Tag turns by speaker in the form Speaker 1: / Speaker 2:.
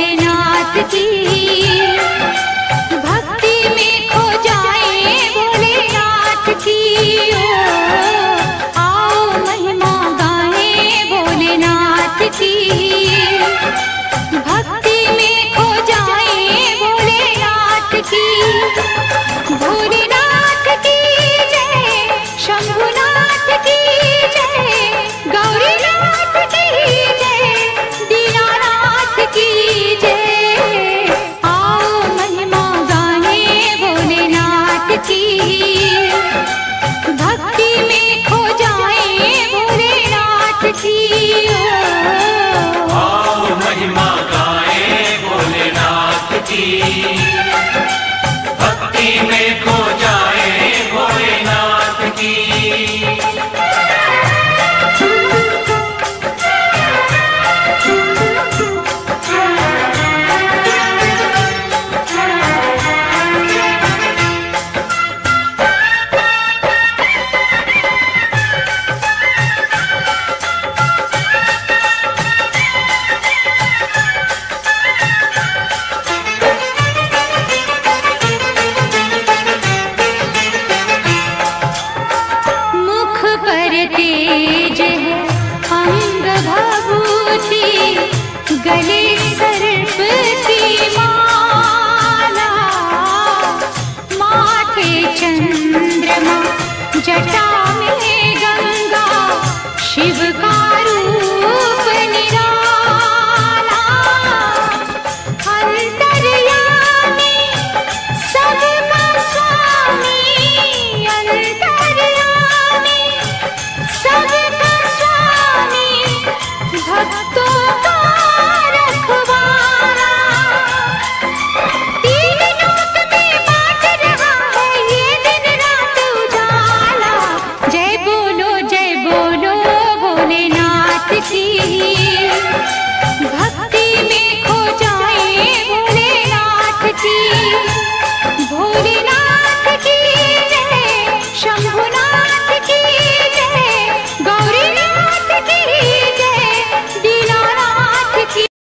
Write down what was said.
Speaker 1: भोलेनाथ की। भक्ति में खो जाए भोलेनाथ की। आओ महिमा गाए भोलेनाथ की। भक्ति में खो जाए भोलेनाथ की। भोलेनाथ की जय, शंभुनाथ की जय, गौरीनाथ की जय, दीनानाथ की जय। आओ महिमा गाए भोलेनाथ की। भक्ति में खो जाए भोलेनाथ की।
Speaker 2: आओ महिमा गाए भोलेनाथ की। भक्ति में खो जाए भोलेनाथ की।
Speaker 1: तेज है अंग भभूति, गले सर्प की माला, माथे चंद्रमा, जटा में गंगा, शिव का रूप निराला। अंतर्यामी सबका स्वामी, अंतर्यामी सबका स्वामी, भक्तों का